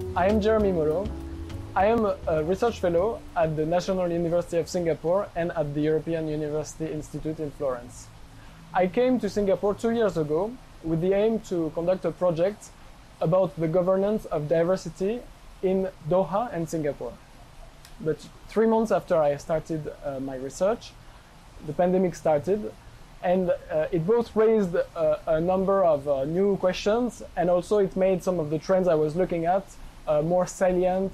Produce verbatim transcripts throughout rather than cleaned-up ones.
I am Jérémie Molho. I am a research fellow at the National University of Singapore and at the European University Institute in Florence. I came to Singapore two years ago with the aim to conduct a project about the governance of diversity in Doha and Singapore. But three months after I started uh, my research, the pandemic started, and uh, it both raised uh, a number of uh, new questions, and also it made some of the trends I was looking at uh, more salient.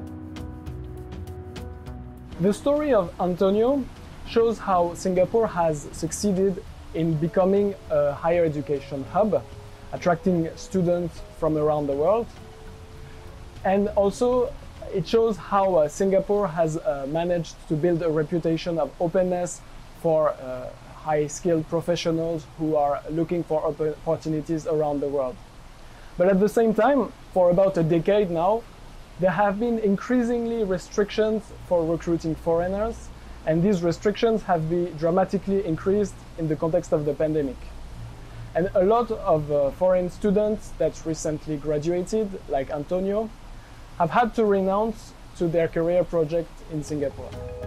The story of Antonio shows how Singapore has succeeded in becoming a higher education hub, attracting students from around the world. And also it shows how uh, Singapore has uh, managed to build a reputation of openness for uh, high-skilled professionals who are looking for opportunities around the world. But at the same time, for about a decade now, there have been increasingly restrictions for recruiting foreigners, and these restrictions have been dramatically increased in the context of the pandemic. And a lot of uh, foreign students that recently graduated, like Antonio, have had to renounce to their career project in Singapore.